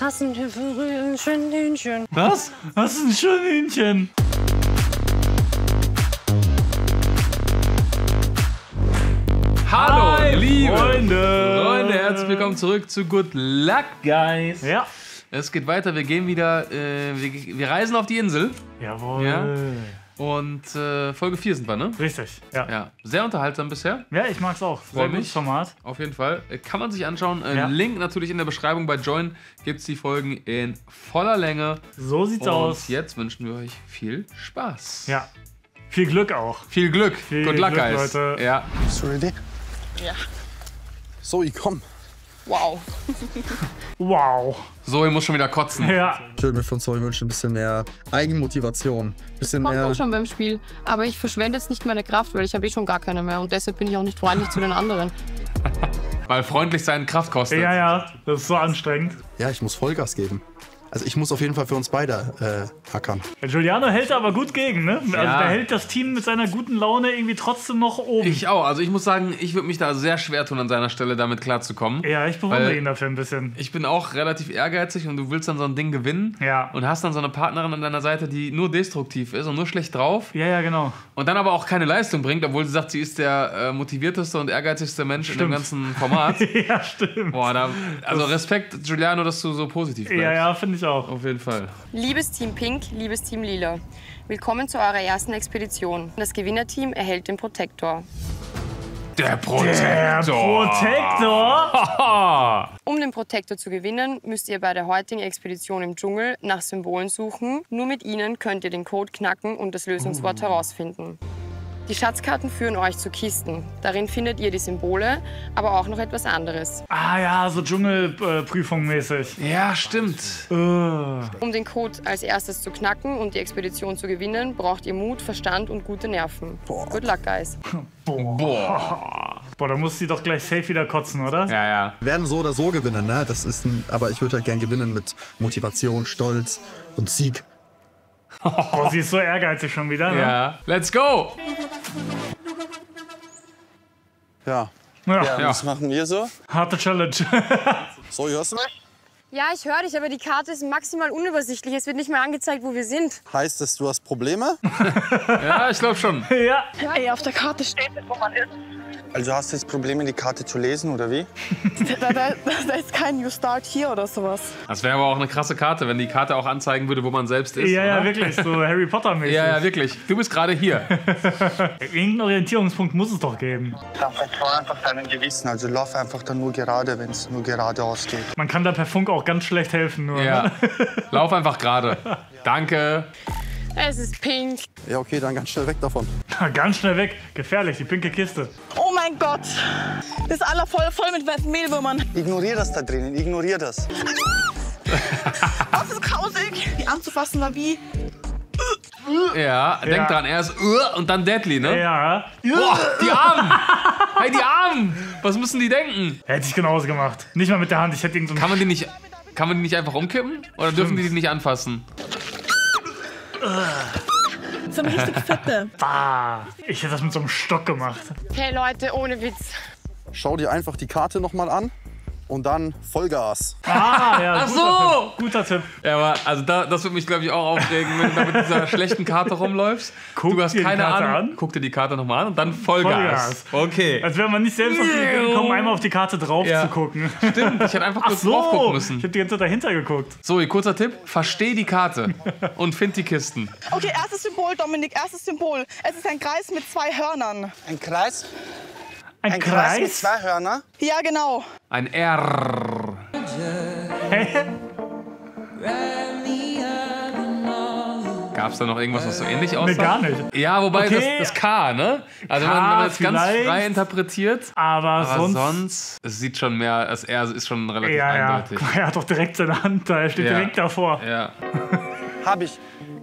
Hast ein schönes Hühnchen. Was? Hast du ein schönes Hühnchen? Hallo, Hi, liebe Freunde, herzlich willkommen zurück zu Good Luck, Guys. Ja. Es geht weiter, wir gehen wieder, wir reisen auf die Insel. Jawohl. Ja. Und Folge 4 sind wir, ne? Richtig, ja. Ja, sehr unterhaltsam bisher. Ja, ich mag's auch. Freu Sehr mich. gutes Format. Auf jeden Fall. Kann man sich anschauen. Ja. Link natürlich in der Beschreibung. Bei Join gibt es die Folgen in voller Länge. So sieht's Und aus. jetzt wünschen wir euch viel Spaß. Ja. Viel Glück auch. Viel Glück. Viel Good Luck, Glück, Guys. Leute. Ja. Bist du ready? Ja. Zoe, komm. Wow. Wow. Zoe muss schon wieder kotzen. Ja. Ich würde mir von Zoe wünschen, ein bisschen mehr Eigenmotivation. Ein bisschen Kommt mehr. auch schon beim Spiel. Aber ich verschwende jetzt nicht meine Kraft, weil ich habe schon gar keine mehr. Und deshalb bin ich auch nicht freundlich zu den anderen. Weil freundlich sein Kraft kostet. Ja, ja. Das ist so anstrengend. Ja, ich muss Vollgas geben. Also ich muss auf jeden Fall für uns beide hackern. Der Giuliano hält da aber gut gegen, ne? Also Ja. der hält das Team mit seiner guten Laune irgendwie trotzdem noch oben. Ich auch. Also ich muss sagen, ich würde mich da sehr schwer tun, an seiner Stelle damit klarzukommen. Ja, ich bewundere Weil ihn dafür ein bisschen. Ich bin auch relativ ehrgeizig und du willst dann so ein Ding gewinnen. Ja. Und hast dann so eine Partnerin an deiner Seite, die nur destruktiv ist und nur schlecht drauf. Ja, ja, genau. Und dann aber auch keine Leistung bringt, obwohl sie sagt, sie ist der motivierteste und ehrgeizigste Mensch in dem ganzen Format. Ja, stimmt. Boah, also Respekt, Giuliano, dass du so positiv bleibst. Ja, ja, finde ich auch. Auf jeden Fall. Liebes Team Pink, liebes Team Lila. Willkommen zu eurer ersten Expedition. Das Gewinnerteam erhält den Protektor. Der Der Protektor. Protektor. Um den Protektor zu gewinnen, müsst ihr bei der heutigen Expedition im Dschungel nach Symbolen suchen. Nur mit ihnen könnt ihr den Code knacken und das Lösungswort herausfinden. Die Schatzkarten führen euch zu Kisten. Darin findet ihr die Symbole, aber auch noch etwas anderes. Ah ja, so Dschungelprüfung mäßig. Ja, stimmt. Um den Code als erstes zu knacken und die Expedition zu gewinnen, braucht ihr Mut, Verstand und gute Nerven. Good luck, guys. Boah. Boah, da muss sie doch gleich safe wieder kotzen, oder? Ja, ja. Wir werden so oder so gewinnen, ne? Das ist aber ich würde halt gern gewinnen mit Motivation, Stolz und Sieg. Boah, sie ist so ehrgeizig schon wieder, ne? Ja. Let's go. Ja. Ja. Ja. Was machen wir so? Harte Challenge. Zoe, hörst du mich? Ja, ich höre dich, aber die Karte ist maximal unübersichtlich. Es wird nicht mehr angezeigt, wo wir sind. Heißt es, du hast Probleme? Ja, ich glaube schon. Ja. Ey, auf der Karte steht, wo man ist. Also hast du jetzt Probleme, die Karte zu lesen, oder wie? Da ist kein You Start hier oder sowas. Das wäre aber auch eine krasse Karte, wenn die Karte auch anzeigen würde, wo man selbst ist. Ja, ja, oder? wirklich, so Harry Potter-mäßig. Ja, ja, wirklich. Du bist gerade hier. Irgendeinen Orientierungspunkt muss es doch geben. Dann vertrau einfach deinem Gewissen. Also lauf einfach dann nur gerade, wenn es nur geradeaus geht. Man kann da per Funk auch ganz schlecht helfen nur. Ja. Ne? Lauf einfach gerade. Danke. Es ist pink. Ja, okay, dann ganz schnell weg davon. Ganz schnell weg. Gefährlich, die pinke Kiste. Oh mein Gott. Das ist aller voll mit Mehlwürmern. Ignorier das da drinnen, ignorier das. Das ist grausig. Die anzufassen war wie... Ja, denk dran, erst und dann Deadly, ne? Ja. Boah, die Armen! Hey, die Armen! Was müssen die denken? Hätte ich genauso gemacht. Nicht mal mit der Hand. Ich hätte irgend so Kann man die nicht einfach umkippen? Oder dürfen die nicht anfassen? So eine richtig fette. Ich hätte das mit so einem Stock gemacht. Hey Leute, ohne Witz. Schau dir einfach die Karte nochmal an und dann Vollgas. Ja, Ach so! Guter Tipp. Ja, aber also das würde mich, glaube ich, auch aufregen, wenn du da mit dieser schlechten Karte rumläufst. Guck Du hast dir die keine Karte Ahnung. an. Guck dir die Karte nochmal an und dann Vollgas. Okay. Als wäre man nicht selbst auf die Idee gekommen, einmal auf die Karte drauf Ja. zu gucken. Stimmt, ich hätte einfach kurz drauf So, gucken ich müssen. habe die ganze Zeit dahinter geguckt. So, kurzer Tipp. Versteh die Karte und find die Kisten. Okay, erstes Symbol, Dominik, erstes Symbol. Es ist ein Kreis mit 2 Hörnern. Ein Kreis? Ein Ein Kreis mit 2 Hörner? Ja, genau. Ein R. Gab's da noch irgendwas, was so ähnlich aussah? Nee, gar nicht. Ja, wobei Okay. das K, ne? Also K wenn man jetzt ganz vielleicht. frei interpretiert. Aber Aber sonst... sonst, es sieht schon mehr, das R ist schon relativ Ja, ja. eindeutig. Er hat doch direkt seine Hand da. Er steht Ja. direkt davor. Ja. Hab ich.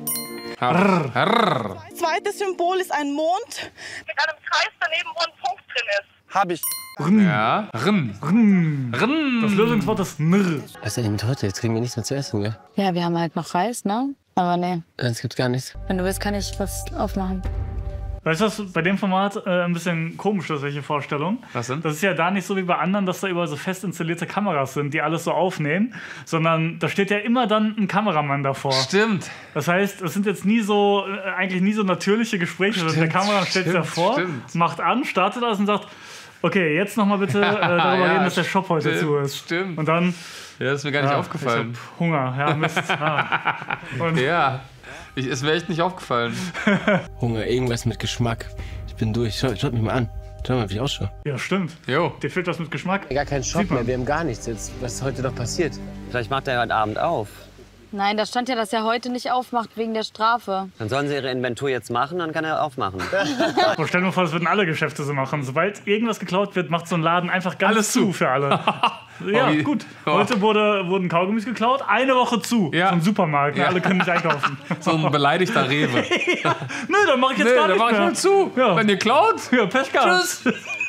Rrr. Zweites Symbol ist ein Mond mit einem Kreis daneben, wo ein Punkt drin ist. Hab ich. Ja. Rn. Das Lösungswort ist Nr. Was ist denn mit heute? Jetzt kriegen wir nichts mehr zu essen, gell? Ja, wir haben halt noch Reis, ne? Aber nee. Sonst gibt's gar nichts. Wenn du willst, kann ich was aufmachen. Weißt du, was bei dem Format ein bisschen komisch ist, welche Vorstellung? Was denn? Das ist ja da nicht so wie bei anderen, dass da überall so fest installierte Kameras sind, die alles so aufnehmen, sondern da steht ja immer dann ein Kameramann davor. Stimmt. Das heißt, es sind jetzt nie so, eigentlich nie so natürliche Gespräche. Der Kameramann stellt sich davor, macht an, startet das und sagt, okay, jetzt nochmal bitte darüber reden, dass der Shop heute zu ist. Stimmt. Und dann... Ja, das ist mir gar nicht aufgefallen. Ich hab Hunger, ja, Mist. Und Ja, ist mir echt nicht aufgefallen. Hunger, irgendwas mit Geschmack. Ich bin durch. Schaut mich mal an. Schau mal, wie ich ausschaue. ja, stimmt. Jo. Dir fehlt was mit Geschmack. Gar kein Shop Sieht man. mehr, wir haben gar nichts jetzt. Was ist heute noch passiert? Vielleicht macht er heute Abend auf. Nein, da stand ja, dass er heute nicht aufmacht wegen der Strafe. Dann sollen sie ihre Inventur jetzt machen, dann kann er aufmachen. So, stell dir mal vor, das würden alle Geschäfte so machen. Sobald irgendwas geklaut wird, macht so ein Laden einfach ganz Alles zu zu. für alle. Ja, wie- gut. Oh. Heute wurden Kaugummis geklaut, eine Woche zu. Ja. So ein Supermarkt, Ja. alle können nicht einkaufen. So ein beleidigter Rewe. Nö, dann mach ich jetzt Nee, gar dann nicht mach ich mehr. mal zu. Ja. Wenn ihr klaut, Ja, Pech gehabt. tschüss.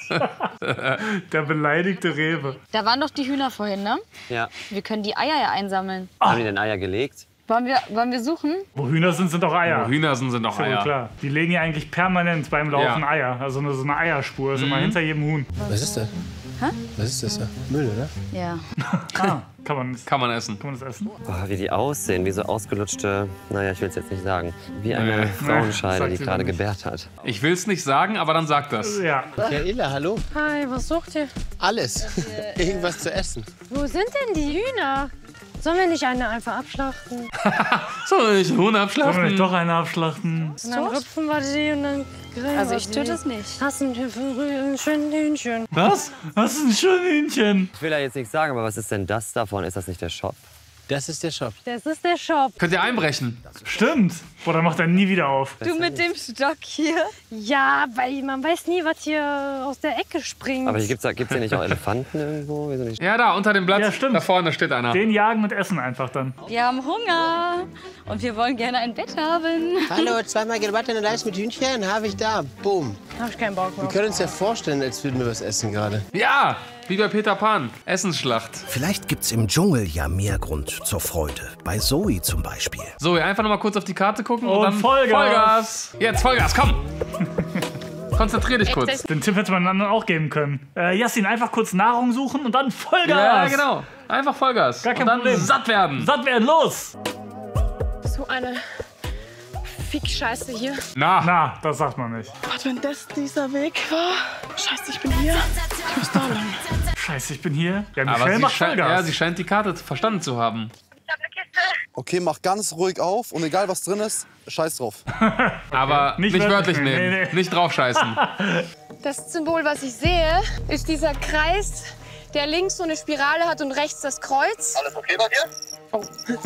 Der beleidigte Rewe. Da waren doch die Hühner vorhin, ne? Ja. Wir können die Eier ja einsammeln. Haben die denn Eier gelegt? Wollen wir suchen? Wo Hühner sind auch Eier. Wo Hühner sind auch Ja, wohl Eier. klar. Die legen ja eigentlich permanent beim Laufen Ja. Eier. Also so eine Eierspur ist immer hinter jedem Huhn. Was ist das? Was ist das da? Müll, oder? Ja. Ah, kann man essen. das essen? Boah, wie die aussehen, wie so ausgelutschte, naja, ich will es jetzt nicht sagen, wie eine Nee. Frauenscheide, sagt die sie gerade doch nicht. gebärt hat. Ich will es nicht sagen, aber dann sag das. Ja. Michaela, hallo. Hi, was sucht ihr? Alles. Irgendwas zu essen. Wo sind denn die Hühner? Sollen wir nicht eine einfach abschlachten? Soll ich Huhn Sollen wir abschlachten? nicht doch eine abschlachten? Und dann rüpfen wir sie und dann grillen Also wir ich sie. töte es nicht. Hast ein schönes Hühnchen. Was? Das ist ein schönes Hühnchen. Ich will ja jetzt nicht sagen, aber was ist denn das davon? Ist das nicht der Shop? Das ist der Shop. Das ist der Shop. Könnt ihr einbrechen? Stimmt. Boah, dann macht er nie wieder auf. Du mit dem Stock hier? Ja, weil man weiß nie, was hier aus der Ecke springt. Aber hier gibt's hier nicht auch Elefanten irgendwo? Wieso nicht? Ja, da, unter dem Blatt. Ja, stimmt. Da vorne steht einer. Den jagen mit Essen einfach dann. Wir haben Hunger und wir wollen gerne ein Bett haben. Hallo, zweimal gebackene Reis mit Hühnchen, habe ich da. Boom. Hab ich keinen Bock mehr. Wir können uns ja vorstellen, als würden wir was essen gerade. Ja, wie bei Peter Pan. Essensschlacht. Vielleicht gibt's im Dschungel ja mehr Grund zur Freude. Bei Zoe zum Beispiel. So, einfach noch mal kurz auf die Karte gucken und, Und dann Vollgas. Jetzt Vollgas, komm. Konzentrier dich kurz. Den Tipp hätte man anderen auch geben können. Jassin, einfach kurz Nahrung suchen und dann Vollgas. Ja, genau. Einfach Vollgas. Gar kein und dann Problem. satt werden. Satt werden, los. So eine Fick-Scheiße hier. Na, das sagt man nicht. Gott, wenn das dieser Weg war. Scheiße, ich bin hier. Ich muss da lang. Scheiße, ich bin hier. Ja, Aber Michelle sie macht scheint, Vollgas. ja, sie scheint die Karte verstanden zu haben. Okay, mach ganz ruhig auf und egal was drin ist, scheiß drauf. Aber Nicht nicht wörtlich wörtlich nehmen. nehmen. Nee. Nicht draufscheißen. Das Symbol, was ich sehe, ist dieser Kreis, der links so eine Spirale hat und rechts das Kreuz. Alles okay bei dir? Das Symbol,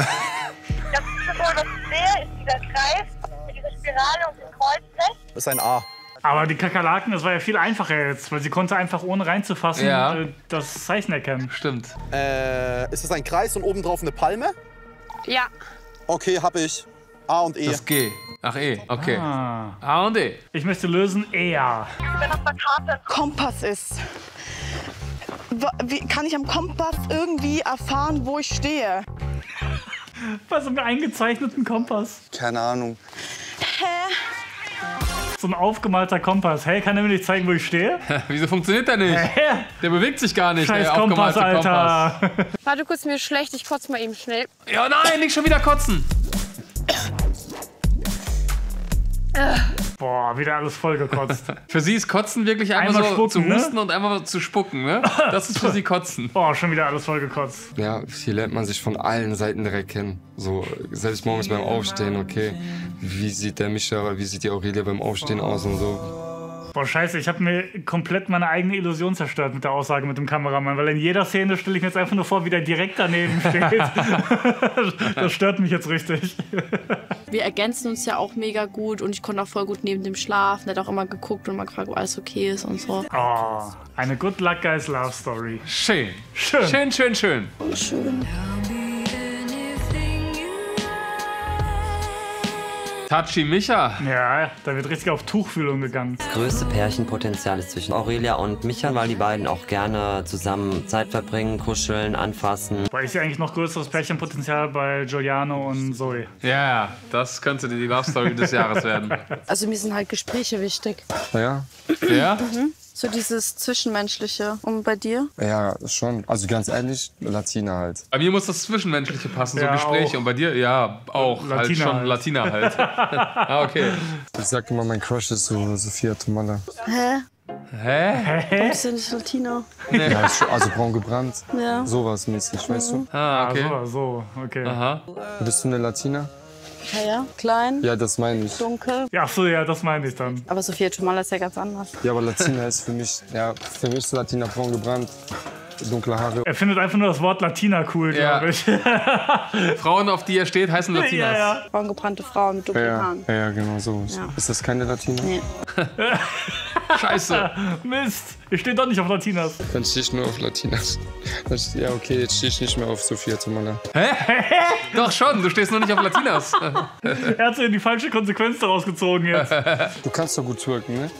was ich sehe, ist dieser Kreis mit dieser Spirale und dem Kreuz rechts. Das ist ein A. Aber die Kakerlaken, das war ja viel einfacher jetzt, weil sie konnte einfach ohne reinzufassen Ja. das Zeichen erkennen. Stimmt. Ist das ein Kreis und obendrauf eine Palme? Ja. Okay, hab ich. A und E. Das G. Ach, E. Okay. Ah. A und E. Ich möchte lösen, eher. Wenn auf der Karte Kompass ist. Wie kann ich am Kompass irgendwie erfahren, wo ich stehe? Bei so einem eingezeichneten Kompass. Keine Ahnung. So ein aufgemalter Kompass. Hey, kann er mir nicht zeigen, wo ich stehe? Wieso funktioniert der nicht? Der bewegt sich gar nicht. Scheiß der Kompass, aufgemalte Alter. Warte kurz, mir ist schlecht, ich kotze mal eben schnell. Ja, nein, nicht schon wieder kotzen. Boah, wieder alles vollgekotzt. Für sie ist Kotzen wirklich einfach Einmal so spucken, zu ne? husten und einmal zu spucken, ne? Das ist für sie Kotzen. Boah, schon wieder alles vollgekotzt. Ja, hier lernt man sich von allen Seiten direkt kennen. So, selbst morgens beim Aufstehen, okay. Wie sieht der Mischa oder wie sieht die Aurelia beim Aufstehen aus und so. Boah, scheiße, ich habe mir komplett meine eigene Illusion zerstört mit der Aussage mit dem Kameramann, weil in jeder Szene stelle ich mir jetzt einfach nur vor, wie der direkt daneben steht. Das stört mich jetzt richtig. Wir ergänzen uns ja auch mega gut und ich konnte auch voll gut neben dem schlafen. Der hat auch immer geguckt und mal gefragt, ob alles okay ist und so. Oh, eine Good Luck Guys Love Story. Schön. Schön. Schön, schön, schön. Schön. Tachi Micha. Ja, da wird richtig auf Tuchfühlung gegangen. Das größte Pärchenpotenzial ist zwischen Aurelia und Micha, weil die beiden auch gerne zusammen Zeit verbringen, kuscheln, anfassen. Weil ich sehe eigentlich noch größeres Pärchenpotenzial bei Giuliano und Zoe. Ja, das könnte die Love Story des Jahres werden. Also mir sind halt Gespräche wichtig. Ja? Ja? So dieses Zwischenmenschliche. Und bei dir? Ja, schon. Also ganz ehrlich, Latina halt. Bei mir muss das Zwischenmenschliche passen, Ja, so Gespräche. auch. Und bei dir? Ja, auch. Latina halt schon halt. Latina halt. Ah, okay. Ich sag immer, mein Crush ist so Sophia Tomalla. Hä? Hä? Warum bist du nicht Latino? Ja, ist schon, also braun gebrannt. Ja. Sowas mäßig, weißt du? Ah, okay. So, okay. Aha. Bist du eine Latina? Ja. Klein, Ja, das meine ich. dunkel. Ja, ach so, ja, das meine ich dann. Aber Sophia Tomalla ist ja ganz anders. Ja, aber Latina ist für mich ist Latina braun gebrannt, dunkle Haare. Er findet einfach nur das Wort Latina cool, Ja. glaube ich. Frauen, auf die er steht, heißen Latinas. Ja, ja. Braungebrannte Frauen mit dunklen Haaren. Ja, genau so. Ja. Ist das keine Latina? Nee. Scheiße. Mist, ich stehe doch nicht auf Latinas. Dann stehe ich nur auf Latinas. Ja, okay, jetzt stehe ich nicht mehr auf Sophia Tomalla. Hä? Doch schon, du stehst nur nicht auf Latinas. Er hat sich die falsche Konsequenz daraus gezogen jetzt. Du kannst doch gut twerken, ne?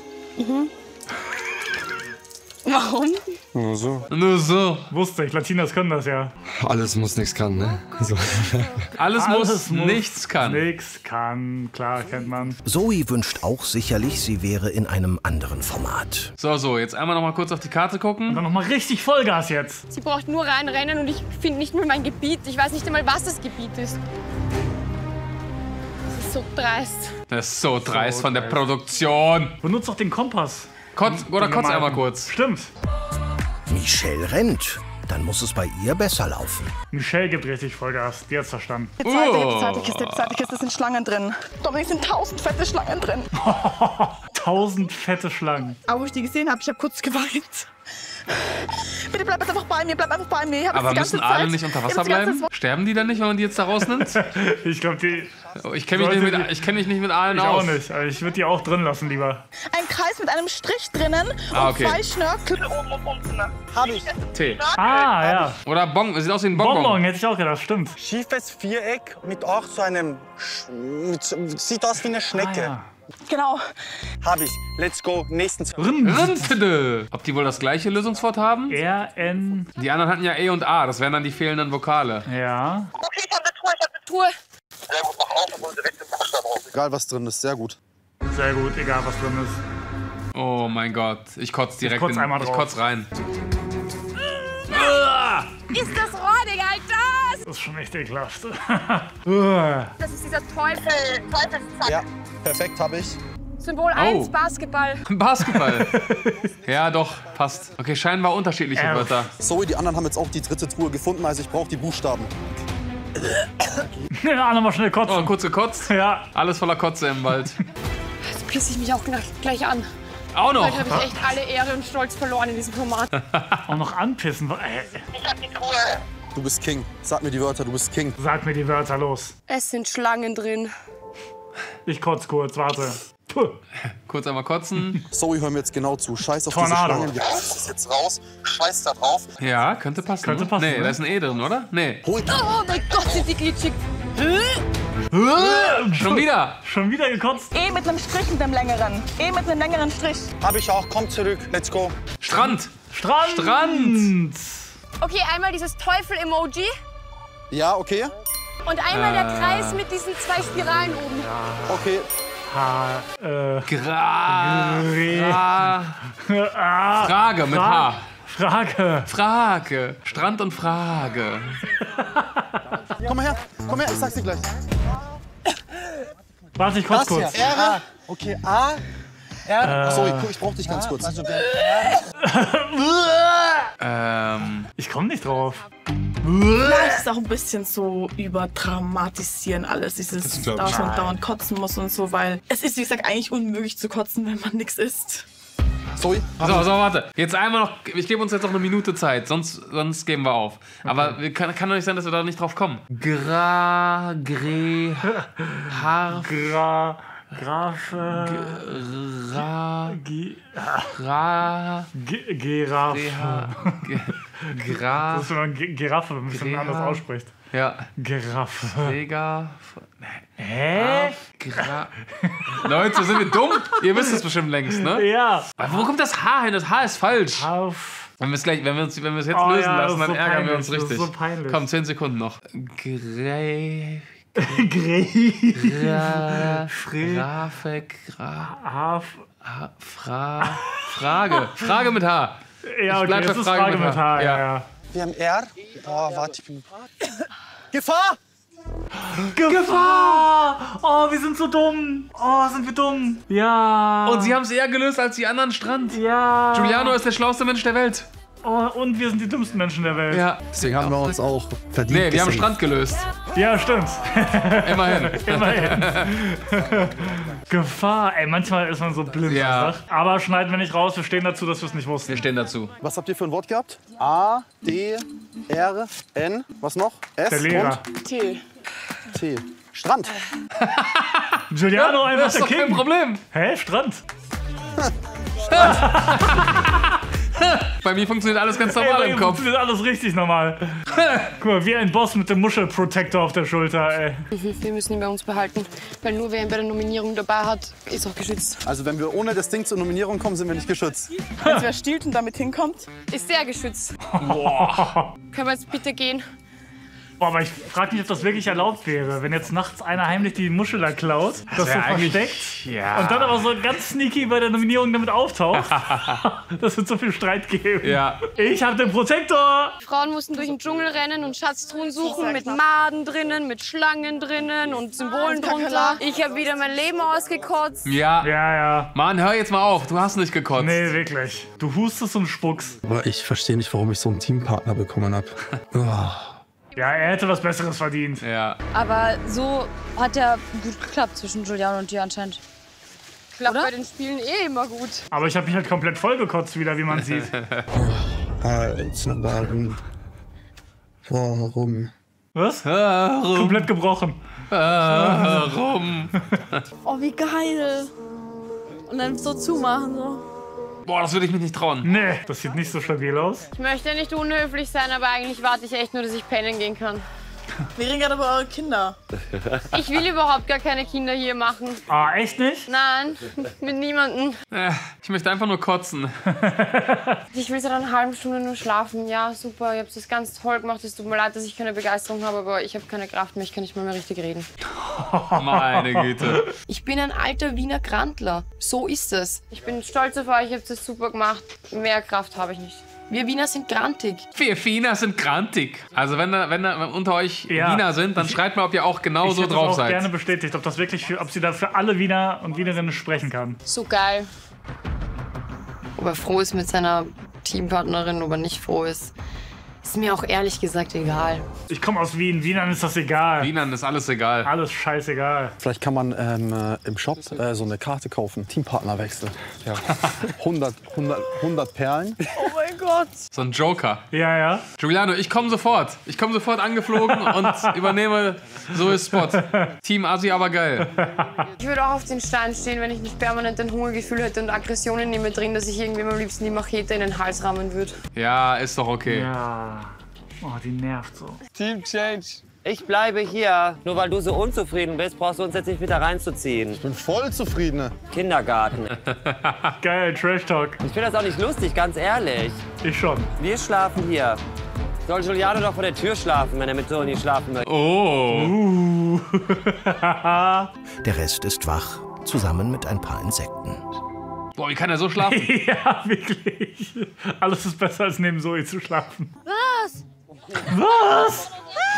Warum? Nur so. Nur so. Wusste ich, Latinas können das ja. Alles muss, nichts kann, ne? So. Alles muss, nichts kann. Nichts kann, klar, kennt man. Zoe wünscht auch sicherlich, sie wäre in einem anderen Format. So, jetzt einmal noch mal kurz auf die Karte gucken. Und dann nochmal richtig Vollgas jetzt. Sie braucht nur reinrennen und ich finde nicht mehr mein Gebiet. Ich weiß nicht einmal, was das Gebiet ist. Das ist so dreist. Das ist so dreist von der Produktion. Benutzt doch den Kompass. Kotz einmal kurz. Stimmt. Michelle rennt. Dann muss es bei ihr besser laufen. Michelle gibt richtig Vollgas. Die hat's verstanden. Die zweite Kiste sind Schlangen drin. Dominik, sind 1000 fette Schlangen drin. 1000 fette Schlangen. Aber wo ich die gesehen habe, ich habe kurz geweint. Bitte bleib jetzt einfach bei mir, bleib einfach bei mir. Ich hab Aber jetzt die ganze müssen Aale Zeit- nicht unter ich hab Wasser die ganze bleiben? Zeit- Sterben die dann nicht, wenn man die jetzt da rausnimmt? Ich glaube, die... Ich kenne mich nicht mit Aalen Ich aus. auch nicht. Aber ich würde die auch drin lassen, lieber. Ein Kreis mit einem Strich drinnen Ah, und okay. 2 Schnörkel oben und unten. Hab ich. Tee. Ah, ja. Oder Bon, sieht aus wie ein Bonbon. Bonbon, hätte ich auch gedacht, stimmt. Schiefes Viereck mit auch so einem... Sieht aus wie eine Schnecke. Ja. Genau. Hab ich. Let's go. Nächsten Rindede. Ob die wohl das gleiche Lösungswort haben? R-N... Die anderen hatten ja E und A, das wären dann die fehlenden Vokale. Ja. Okay, ich habe eine Tour, ich habe eine Tour. Sehr gut, mach auf und hol direkt den Buchstaben raus. Egal was drin ist, sehr gut. Sehr gut, egal was drin ist. Oh mein Gott, ich kotze direkt kotz einmal ich drauf. kotz rein. Ist das räudig, Alter? Das ist schon echt ekelhaft. Das ist dieser Teufel. Teufelszack. Ja, perfekt, hab ich. Symbol 1, Basketball. Basketball. Ja, doch, passt. Okay, scheinbar unterschiedliche Wörter. Sorry, die anderen haben jetzt auch die dritte Truhe gefunden, also ich brauche die Buchstaben. Ja, nochmal schnell kotzen. Oh, kurz gekotzt? Ja. Alles voller Kotze im Wald. Jetzt pisse ich mich auch gleich an. Auch noch? Heute habe ich echt alle Ehre und Stolz verloren in diesem Format. Auch noch anpissen. Ich hab die Truhe. Du bist King. Sag mir die Wörter, du bist King. Sag mir die Wörter, los. Es sind Schlangen drin. Ich kotz kurz, warte. Puh. Kurz einmal kotzen. Sorry, hör mir jetzt genau zu. Scheiß auf Tornado. diese Schlangen. Wir hauen das jetzt raus. Scheiß da drauf. Ja, könnte passen. Könnte passen, Nee, ne? da ist ein E drin, oder? Nee. Oh mein Gott, sind die glitschig. Schon wieder. Schon wieder gekotzt. E mit einem Strich, mit einem längeren. E mit einem längeren Strich. Hab ich auch. Komm zurück. Let's go. Strand. Strand. Okay, einmal dieses Teufel-Emoji Ja, okay. und einmal der Kreis mit diesen 2 Spiralen oben. Okay. Frage mit H. Frage. Frage. Strand und Frage. Komm mal her. Komm her, ich sag's dir gleich. Warte, ich kotz Das kurz. hier. R. Okay, A. R. Sorry, guck, ich brauch dich ganz kurz. Ich komme nicht drauf. Vielleicht ist auch ein bisschen so überdramatisieren alles, dieses glaub ich. dass man dauernd kotzen muss und so, weil es ist, wie gesagt, eigentlich unmöglich zu kotzen, wenn man nichts isst. Sorry. So, warte. Jetzt einmal noch. Ich gebe uns jetzt noch eine Minute Zeit, sonst geben wir auf. Aber kann doch nicht sein, dass wir da nicht drauf kommen. Grafe. Giraffe. Das ist, wenn man Giraffe ein bisschen anders ausspricht. Ja. Giraffe. Träger. Hä? Leute, sind wir dumm? Ihr wisst es bestimmt längst, ne? Ja. Aber wo kommt das H hin? Das H ist falsch. Wenn wir es jetzt lösen lassen, dann ärgern wir uns richtig. Das ist so peinlich. Komm, 10 Sekunden noch. Frage mit H. Ja, okay, das ist Frage mit H. Ja. Wir haben R. Boah, warte, ich bin... Gefahr! Gefahr! Oh, wir sind so dumm. Oh, sind wir dumm. Ja. Und sie haben es eher gelöst als die anderen Strand. Ja. Giuliano ist der schlauste Mensch der Welt. Oh, und wir sind die dümmsten Menschen der Welt. Ja. Deswegen haben wir uns auch verdient. Nee, wir haben Strand gelöst. Ja, stimmt. Immerhin. Gefahr. Ey, manchmal ist man so blind. Ja. Aber schneiden wir nicht raus. Wir stehen dazu, dass wir es nicht wussten. Wir stehen dazu. Was habt ihr für ein Wort gehabt? A, D, R, N. Was noch? S Der Lehrer. und T. T. Strand. Giuliano, einfach das ist der doch kein King. Problem. Hä? Strand? Bei mir funktioniert alles ganz normal im Kopf. Funktioniert alles richtig normal. Guck mal, wie ein Boss mit dem Muschelprotektor auf der Schulter, ey. Wir müssen ihn bei uns behalten, weil nur wer ihn bei der Nominierung dabei hat, ist auch geschützt. Also wenn wir ohne das Ding zur Nominierung kommen, sind wir nicht geschützt. Wenn wer stiehlt und damit hinkommt. Ist sehr geschützt. Boah. Können wir jetzt bitte gehen? Boah, aber ich frage mich, ob das wirklich erlaubt wäre, wenn jetzt nachts einer heimlich die Muschel da klaut, das so versteckt ja. und dann aber so ganz sneaky bei der Nominierung damit auftaucht. Das wird so viel Streit geben. Ja. Ich hab den Protektor! Frauen mussten durch den Dschungel rennen und Schatztruhen suchen mit Maden drinnen, mit Schlangen drinnen und Symbolen drunter. Ich habe wieder mein Leben ausgekotzt. Ja. Mann, hör jetzt mal auf. Du hast nicht gekotzt. Nee, wirklich. Du hustest und spuckst. Aber ich verstehe nicht, warum ich so einen Teampartner bekommen habe. Ja, er hätte was Besseres verdient. Ja. Aber so hat ja gut geklappt zwischen Giuliano und dir anscheinend. Klappt bei den Spielen eh immer gut. Aber ich habe mich halt komplett vollgekotzt wieder, wie man sieht. Warum? Was? Komplett gebrochen. Warum? Oh, wie geil. Und dann so zumachen, so. Boah, das würde ich mich nicht trauen. Nee, das sieht nicht so stabil aus. Ich möchte nicht unhöflich sein, aber eigentlich warte ich echt nur, dass ich pennen gehen kann. Wir reden gerade über eure Kinder. Ich will überhaupt gar keine Kinder hier machen. Ah, echt nicht? Nein, mit niemandem. Ich möchte einfach nur kotzen. Ich will seit einer halben Stunde nur schlafen. Ja, super, ihr habt das ganz toll gemacht. Es tut mir leid, dass ich keine Begeisterung habe, aber ich habe keine Kraft mehr. Ich kann nicht mal mehr richtig reden. Meine Güte. Ich bin ein alter Wiener Grantler. So ist es. Ich bin stolz auf euch, ihr habt das super gemacht. Mehr Kraft habe ich nicht. Wir Wiener sind grantig. Wir Wiener sind grantig. Also wenn da unter euch Wiener sind, dann schreibt mal, ob ihr auch genau so drauf Ich seid. hätte auch gerne bestätigt, ob sie da für alle Wiener und Wienerinnen sprechen kann. So geil. Ob er froh ist mit seiner Teampartnerin, ob er nicht froh ist. Ist mir auch ehrlich gesagt egal. Ich komme aus Wien. Wienern ist das egal. Wienern ist alles egal. Alles scheißegal. Vielleicht kann man im Shop so eine Karte kaufen. Teampartnerwechsel. Ja. 100 Perlen. Oh mein Gott. So ein Joker. Ja. Giuliano, ich komme sofort. Ich komme sofort angeflogen und übernehme Zoes Spot. Team Asi, aber geil. Ich würde auch auf den Stein stehen, wenn ich nicht permanent ein Hungergefühl hätte und Aggressionen in mir drin, dass ich irgendwie am liebsten die Machete in den Hals rammen würde. Ja, ist doch okay. Ja. Oh, die nervt so. Team Change. Ich bleibe hier. Nur weil du so unzufrieden bist, brauchst du uns jetzt nicht wieder reinzuziehen. Ich bin voll zufrieden. Kindergarten. Geil, Trash Talk. Ich finde das auch nicht lustig, ganz ehrlich. Ich schon. Wir schlafen hier. Soll Giuliano doch vor der Tür schlafen, wenn er mit Toni schlafen möchte. Oh. Der Rest ist wach, zusammen mit ein paar Insekten. Boah, wie kann er so schlafen? Ja, wirklich. Alles ist besser, als neben Zoe zu schlafen. Was? Was?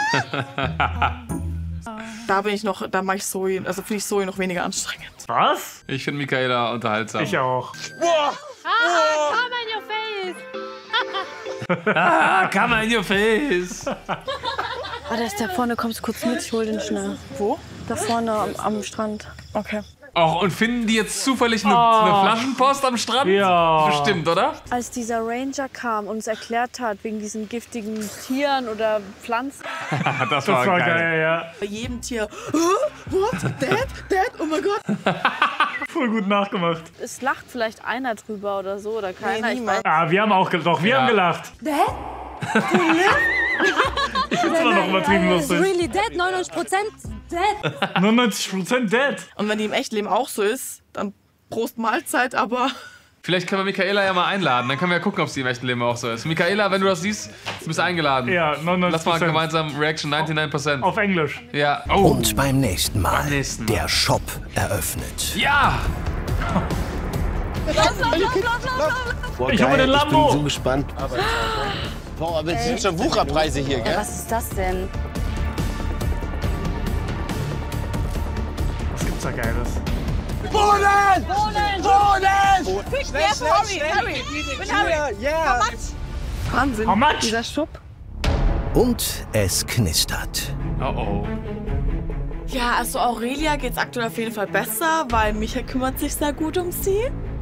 Da mache ich Zoe, also finde ich Zoe noch weniger anstrengend. Was? Ich finde Michaela unterhaltsam. Ich auch. Come in your face! Come in your face! Der ist da vorne, kommst du kurz mit, ich hol den schnell. Wo? Da vorne am Strand. Okay. Och, und finden die jetzt zufällig eine Flaschenpost am Strand? Ja. Bestimmt, oder? Als dieser Ranger kam und uns erklärt hat, wegen diesen giftigen Tieren oder Pflanzen. Das war geil. Ja. Bei jedem Tier. What? Dad? Oh mein Gott. Voll gut nachgemacht. Es lacht vielleicht einer drüber oder so oder keiner. Nee, niemand. Wir haben auch gelacht. Wir haben gelacht. Dad? Ich find's immer noch übertrieben lustig. Really dead, 99% dead. 99% dead. Und wenn die im Echtleben auch so ist, dann Prost Mahlzeit, aber... Vielleicht können wir Michaela ja mal einladen, dann können wir ja gucken, ob sie im echten Leben auch so ist. Michaela, wenn du das siehst, du bist eingeladen. Ja, 99%. Lass mal gemeinsam Reaction 99%. Auf Englisch. Ja. Oh. Und beim nächsten Mal der Shop eröffnet. Ja! Boah, Ich habe geil, den Lambo. Ich bin so gespannt. Boah, aber es sind schon Wucherpreise hier, gell? Was ist das denn? Was gibt's da Geiles? Bohnen! Yeah. Wahnsinn, How much? dieser Shop. Und es knistert. Oh oh. Ja, also Aurelia geht's aktuell auf jeden Fall besser, weil Micha kümmert sich sehr gut um sie.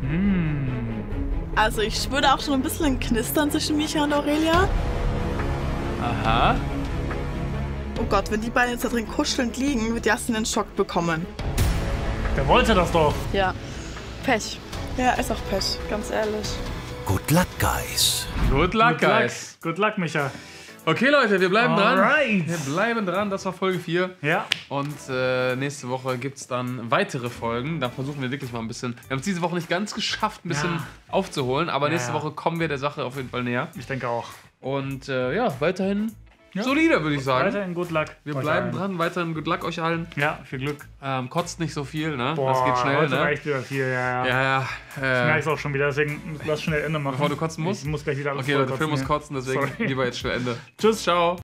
Also ich würde auch schon ein bisschen knistern zwischen Micha und Aurelia. Aha. Oh Gott, wenn die beiden jetzt da drin kuschelnd liegen, wird Jasmin einen Schock bekommen. Der wollte das doch. Ja, Pech. Ja, ist auch Pech, ganz ehrlich. Good luck, guys. Good luck, guys. Good luck, Micha. Okay, Leute, wir bleiben dran. Alright. Wir bleiben dran, das war Folge 4. Ja. Und nächste Woche gibt es dann weitere Folgen. Da versuchen wir wirklich mal ein bisschen. Wir haben es diese Woche nicht ganz geschafft, ein bisschen aufzuholen, aber nächste Woche kommen wir der Sache auf jeden Fall näher. Ich denke auch. Und ja, weiterhin solide, würde ich sagen. Weiterhin Good Luck. Wir bleiben dran, weiterhin Good Luck euch allen. Ja, viel Glück. Kotzt nicht so viel, ne? Boah, das geht schnell, heute ne? reicht wieder viel, ja. Ja. Ich merke es auch schon wieder, deswegen lass schnell Ende machen. Bevor du kotzen musst? Ich muss gleich wieder alles Okay, Leute, voll Film muss hier. kotzen, deswegen Sorry. lieber jetzt schnell Ende. Tschüss. Ciao.